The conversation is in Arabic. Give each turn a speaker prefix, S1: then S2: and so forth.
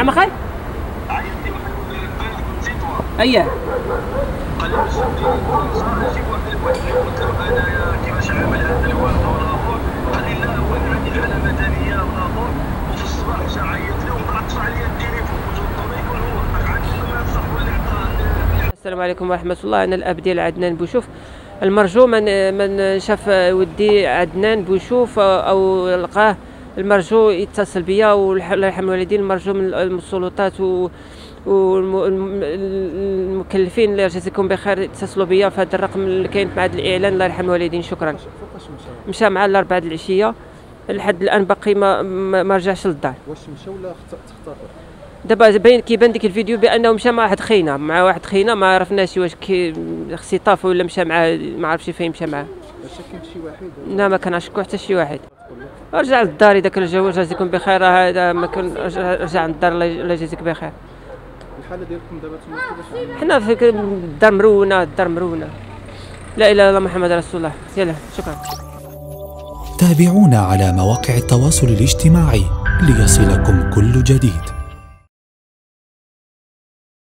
S1: نعم اخاي.
S2: عيطتي واحد البارح كنت زيتوها.
S1: اييه.
S2: قال لي باش نجيب واحد الواحد اللي قلت له انايا كيفاش عامل هذا الوالد والاخر. قال لي لا هو انا عندي حاله مدنيه والاخر. وفي الصباح مشى عيط لي ومن بعد طلع لي التليفون قلت له يقول هو عاد صاحبه اللي عطاه.
S1: السلام عليكم ورحمه الله. انا الاب ديال عدنان بوشوف. المرجو من شاف ودي عدنان بوشوف او لقاه، المرجو يتصل بيا، والله يرحم الوالدين. المرجو من السلطات والمكلفين اللي جزاكم بخير يتصلوا بيا في هذا الرقم اللي كاين مع هذا الاعلان. الله يرحم الوالدين. شكرا.
S3: فوقاش
S1: مشى مع الاربعاء العشيه، لحد الان باقي ما رجعش للدار.
S3: واش مشى ولا تختطف؟
S1: دابا كيبان ديك الفيديو بانه مشى مع واحد خينا ما عرفناش واش اختطاف ولا مشى مع، ما عرفتش فين مشى معاه.
S3: شاكين في شي واحد؟
S1: لا ما كنعشكو حتى شي واحد. رجع للدار اذا كان الجو جازيكم بخير. هذا ما كان رجع للدار. الله يجازيك بخير.
S3: الحاله ديالكم دابا تما كيفاش؟
S1: حنا في الدار مرونه، الدار مرونه. لا اله الا الله محمد رسول الله. يلا شكرا.
S4: تابعونا على مواقع التواصل الاجتماعي ليصلكم كل جديد.